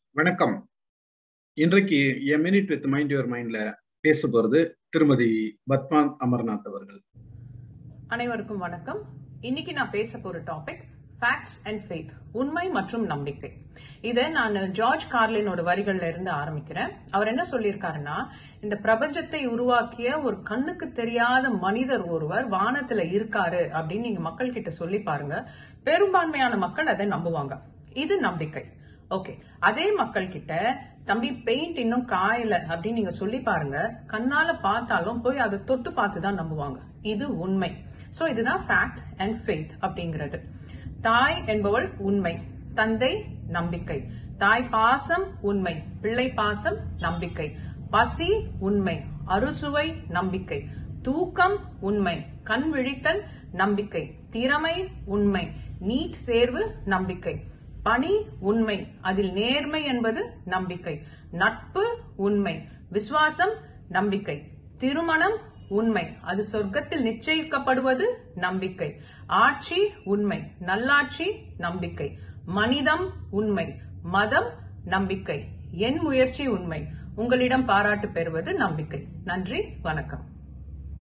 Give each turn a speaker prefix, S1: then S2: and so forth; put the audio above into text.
S1: வணக்கம். இன்றைக்கு a minute with mind your மைண்ட்ல பேச போறது திருமதி பத்மா அமர்நாத் அவர்கள்.
S2: அனைவருக்கும் வணக்கம். இன்னைக்கு நான் பேச போற டாபிக் ஃபேக்ட்ஸ் அண்ட் ஃபெய்த், உண்மை மற்றும் நம்பிக்கை. இதை நான் ஜார்ஜ் கார்லினோட வரிகள்ல இருந்து ஆரம்பிக்கிறேன். அவர் என்ன சொல்லியிருக்காருன்னா, இந்த பிரபஞ்சத்தை உருவாக்கிய ஒரு கண்ணுக்கு தெரியாத மனிதர் ஒருவர் வானத்துல இருக்காரு அப்படின்னு நீங்க மக்கள் கிட்ட சொல்லி பாருங்க. பெரும்பான்மையான மக்கள் அதை நம்புவாங்க. இது நம்பிக்கை. ஓகே, அதே மக்கள் கிட்ட தம்பி பெயிண்ட் இன்னும் காயல அப்படின்னு நீங்க சொல்லி பாருங்க, கண்ணால பார்த்தாலும் போய் அதை தொட்டு பார்த்து தான் நம்புவாங்க. இது உண்மை. சோ இதுதான் ஃபேக்ட் அண்ட் ஃபெய்த் அப்படிங்கிறது. தாய் என்பவள் உண்மை, தந்தை நம்பிக்கை, தாய் பாசம் உண்மை, பிள்ளை பாசம் நம்பிக்கை, பசி உண்மை, அறுசுவை நம்பிக்கை, தூக்கம் உண்மை, கண் விழித்தல் நம்பிக்கை, திறமை உண்மை, நீட் தேர்வு நம்பிக்கை, பணி உண்மை, அதில் நேர்மை என்பது நம்பிக்கை, நட்பு உண்மை, விசுவாசம் நம்பிக்கை, திருமணம் உண்மை, அது சொர்க்கத்தில் நிச்சயிக்கப்படுவது நம்பிக்கை, ஆட்சி உண்மை, நல்லாட்சி நம்பிக்கை, மனிதம் உண்மை, மதம் நம்பிக்கை, என் முயற்சி உண்மை, உங்களிடம் பாராட்டு பெறுவது நம்பிக்கை. நன்றி, வணக்கம்.